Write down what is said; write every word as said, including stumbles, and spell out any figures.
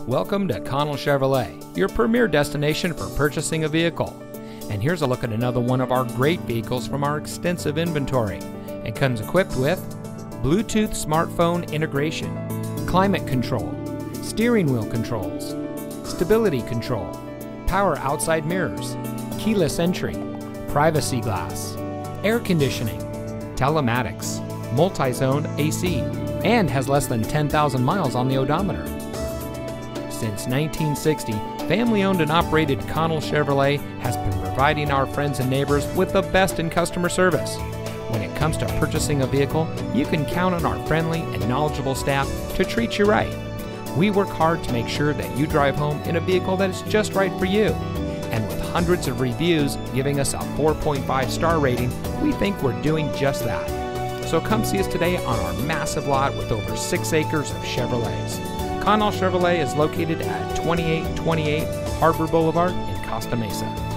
Welcome to Connell Chevrolet, your premier destination for purchasing a vehicle. And here's a look at another one of our great vehicles from our extensive inventory. It comes equipped with Bluetooth smartphone integration, climate control, steering wheel controls, stability control, power outside mirrors, keyless entry, privacy glass, air conditioning, telematics, multi-zone A C, and has less than ten thousand miles on the odometer. Since nineteen sixty, family-owned and operated Connell Chevrolet has been providing our friends and neighbors with the best in customer service. When it comes to purchasing a vehicle, you can count on our friendly and knowledgeable staff to treat you right. We work hard to make sure that you drive home in a vehicle that is just right for you. And with hundreds of reviews giving us a four point five star rating, we think we're doing just that. So come see us today on our massive lot with over six acres of Chevrolets. Connell Chevrolet is located at twenty-eight twenty-eight Harbor Boulevard in Costa Mesa.